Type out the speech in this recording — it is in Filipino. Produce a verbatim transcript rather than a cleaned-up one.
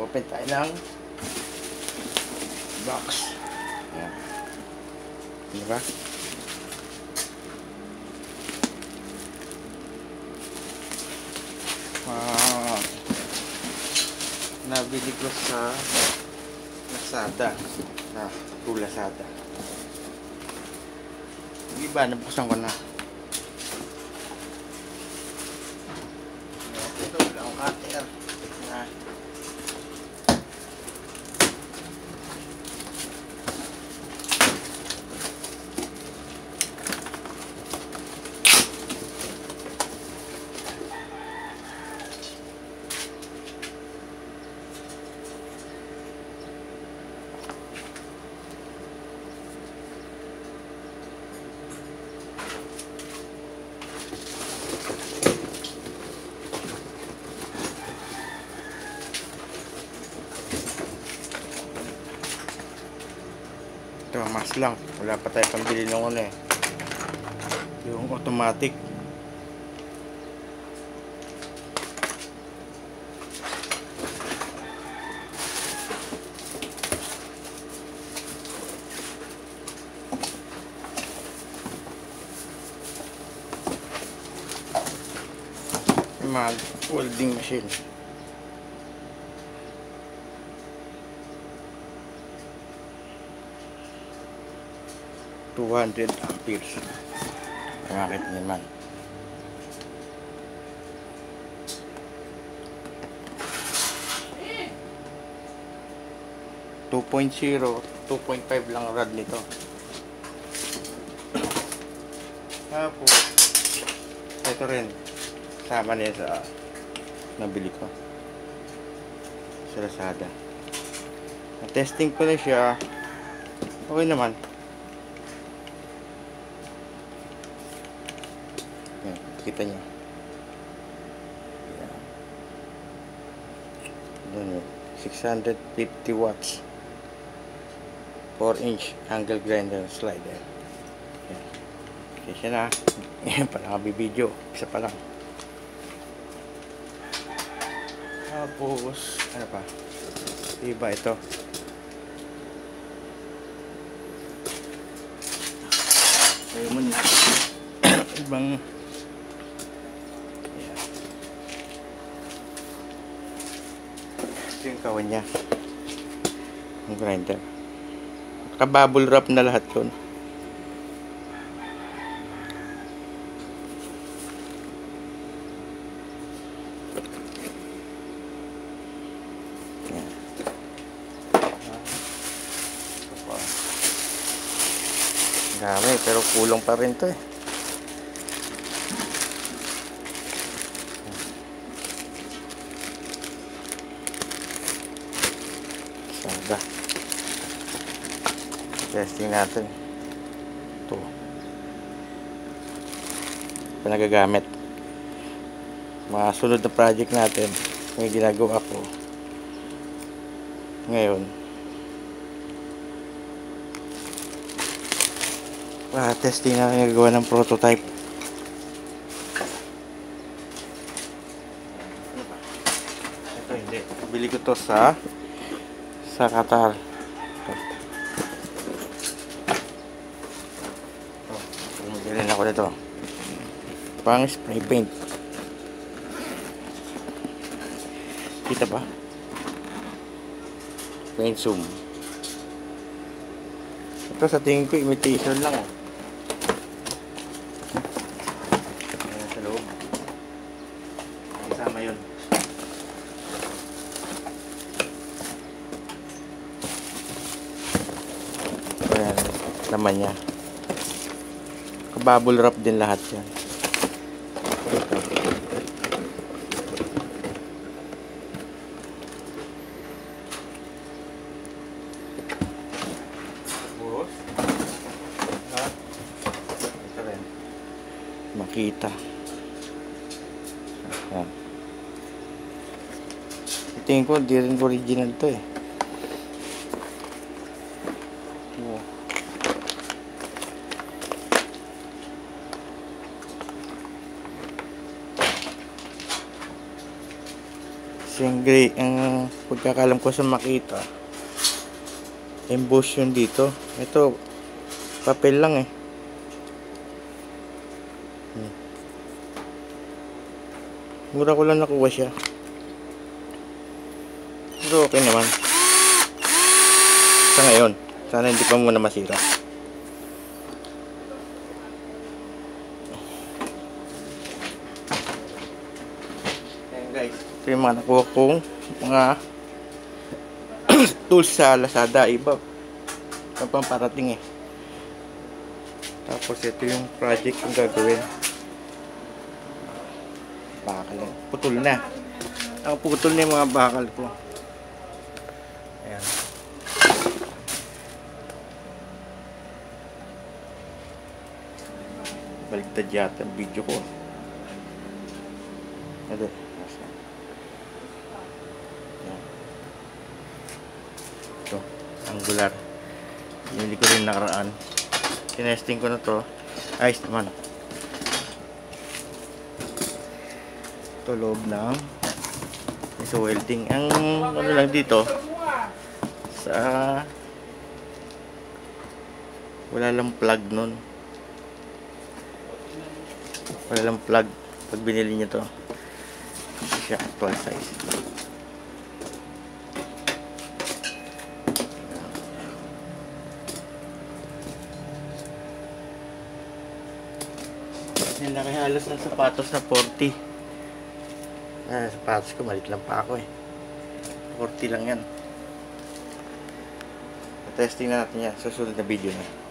Open tayo ng box. Ayan. Diba? Uh, nabili ko sa Lazada. Ah, to Lazada. Yung iba, nabuksan ko na. Ito, wala akong cutter. Ah. Ito, mas lang. Wala pa tayo pambili ng ano eh. Yung automatic. Mag welding machine. two hundred amperes. Nakakit niyo naman. two point zero, two point five lang rad nito. Tapos ito rin sama niya sa nabili ko sa Lazada. Na-testing ko na siya. Okay naman. Yan, kita niyo. Yan. Doon yun. six hundred fifty watts. four inch angle grinder slider. Yan. Kasi na. Yan pala kabibideo. Isa pa lang. Tapos, ano pa? Diba ito? Ayaw mo na. Ibang ayan. Ito yung kawan niya. Yung grinder. Naka-bubble wrap na lahat yun. Dami, pero kulong pa rin to eh. Sada. Testing natin. Ito. Ito nagagamit. Mga sunod na project natin. May ginagawa ko. Ngayon. Ah, testing na nagagawa ng prototype. Ito hindi. Bili ko to sa sa Qatar. Oh, bumili ako nito. Pang spray paint. Kita ba? Paint zoom. Ito sa tingin ko imitation lang oh. Kasama yun. Ayan, naman niya. Bubble wrap din lahat yan. Ito rin. Makita. Ayan. Tingin ko, di rin original to eh. Oh. Kasi ang gray, ang pagkakalam ko sa Makita, emboss yun dito. Ito, papel lang eh. Hmm. Mura ko lang nakuha siya. Pero okay naman. Sa ngayon, sana hindi pa muna masira. Ayan guys, ito yung mga nakuha kong mga tools sa Lazada. Iba ang pamparating eh. Tapos ito yung project yung gagawin. Bakal lang. Putol na. Nakaputol na yung mga bakal ko. Ayan. Baligtad yata ang video ko. Ito. Ayan. Ito. Angular. Hindi ko rin nakaraan. Tinesting ko na to. Ayos naman. Ito loob ng so welding. Ang ano lang dito sa wala lang plug nun. Wala lang plug pag binili nyo to. Hindi siya actual size. Yan laki halos ng sapatos na forty. Ah, sapatos ko malit lang pa ako eh. forty lang yan. Testing na natin yan sa susunod na video na.